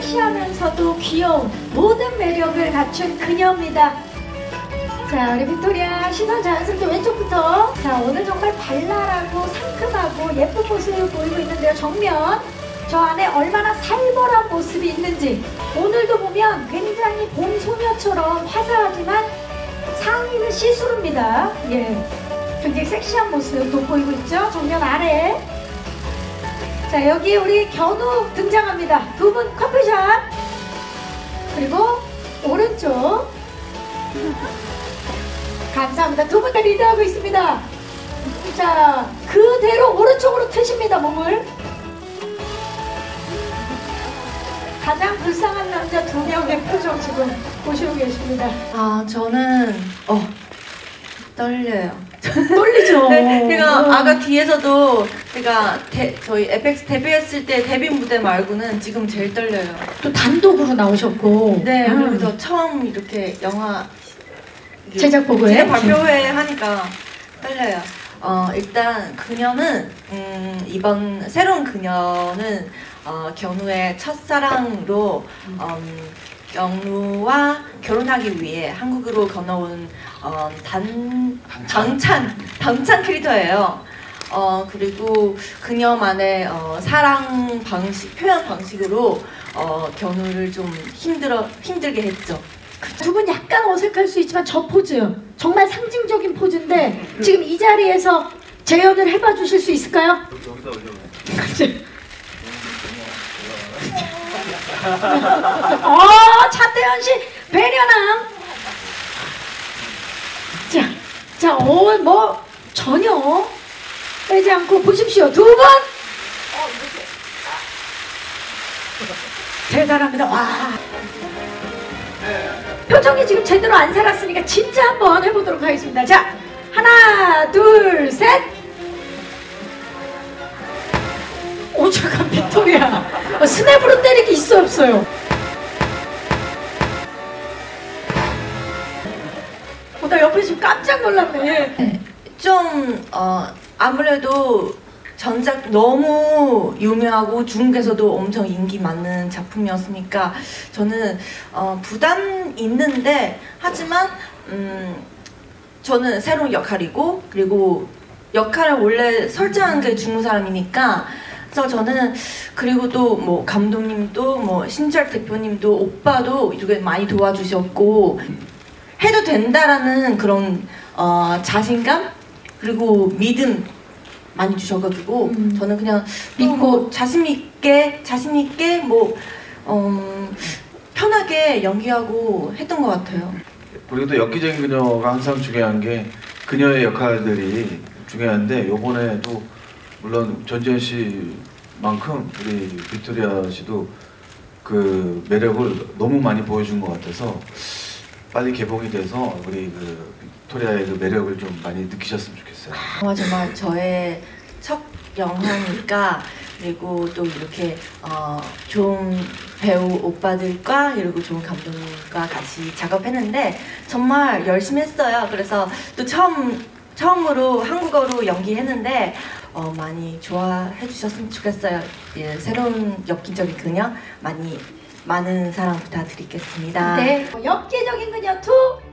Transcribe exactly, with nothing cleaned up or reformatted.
섹시하면서도 귀여운 모든 매력을 갖춘 그녀입니다. 자, 우리 빅토리아 시선 자연스럽게 왼쪽부터. 자, 오늘 정말 발랄하고 상큼하고 예쁜 모습을 보이고 있는데요. 정면 저 안에 얼마나 살벌한 모습이 있는지. 오늘도 보면 굉장히 봄 소녀처럼 화사하지만 상의는 시스루입니다. 예, 굉장히 섹시한 모습 돋보이고 있죠. 정면 아래. 자, 여기 우리 견우 등장합니다. 두 분 커플샷. 그리고 오른쪽. 감사합니다. 두 분 다 리드하고 있습니다. 자, 그대로 오른쪽으로 트십니다. 몸을. 가장 불쌍한 남자 두 명의 표정 지금 보시고 계십니다. 아, 저는 어 떨려요. 떨리죠? 네, 제가 음. 아까 뒤에서도 제가 데, 저희 에펙스 데뷔했을 때 데뷔 무대 말고는 지금 제일 떨려요. 또 단독으로 나오셨고. 네, 음. 그리고 저 처음 이렇게 영화 제작 보고회 제작 발표회 하니까 떨려요. 어, 일단 그녀는 음, 이번 새로운 그녀는 어, 견우의 첫사랑으로 음, 견우와 결혼하기 위해 한국으로 건너온 어, 단, 당찬, 당찬 캐릭터예요. 어, 그리고 그녀만의 어, 사랑 방식, 표현 방식으로 어, 견우를 좀 힘들어, 힘들게 했죠. 두 분 약간 어색할 수 있지만 저 포즈 정말 상징적인 포즈인데 지금 이 자리에서 재연을 해봐 주실 수 있을까요? 여기다 올려요. 어, 차태현 씨 배려남. 자, 자, 어, 뭐 전혀 빼지 않고 보십시오. 두 분. 대단합니다. 와. 표정이 지금 제대로 안 살았으니까 진짜 한번 해보도록 하겠습니다. 자, 하나, 둘, 셋. 오, 잠깐 빅토리아. 어, 스냅으로 때리기 있어 없어요? 어, 나 옆에 지금 깜짝 놀랐네. 좀 어, 아무래도 전작 너무 유명하고 중국에서도 엄청 인기 많은 작품이었으니까 저는 어, 부담 있는데 하지만 음, 저는 새로운 역할이고 그리고 역할을 원래 설정한 게 중국 사람이니까 그래서 저는 그리고 또 뭐 감독님도 뭐 신철 대표님도 오빠도 이렇게 많이 도와주셨고 해도 된다라는 그런 어, 자신감 그리고 믿음 많이 주셔가지고 음. 저는 그냥 믿고 뭐 자신 있게 자신 있게 뭐 어, 편하게 연기하고 했던 것 같아요. 그리고 또 엽기적인 그녀가 항상 중요한 게 그녀의 역할들이 중요한데 요번에도 물론 전지현 씨만큼 우리 빅토리아 씨도 그 매력을 너무 많이 보여준 것 같아서 빨리 개봉이 돼서 우리 그 빅토리아의 그 매력을 좀 많이 느끼셨으면 좋겠어요. 아, 정말 저의 첫 영화니까 그리고 또 이렇게 어, 좋은 배우 오빠들과 그리고 좋은 감독님과 같이 작업했는데 정말 열심히 했어요. 그래서 또 처음 처음으로 한국어로 연기했는데 어, 많이 좋아해 주셨으면 좋겠어요. 예, 새로운 엽기적인 그녀 많이 많은 사랑 부탁드리겠습니다. 네, 엽기적인 그녀 투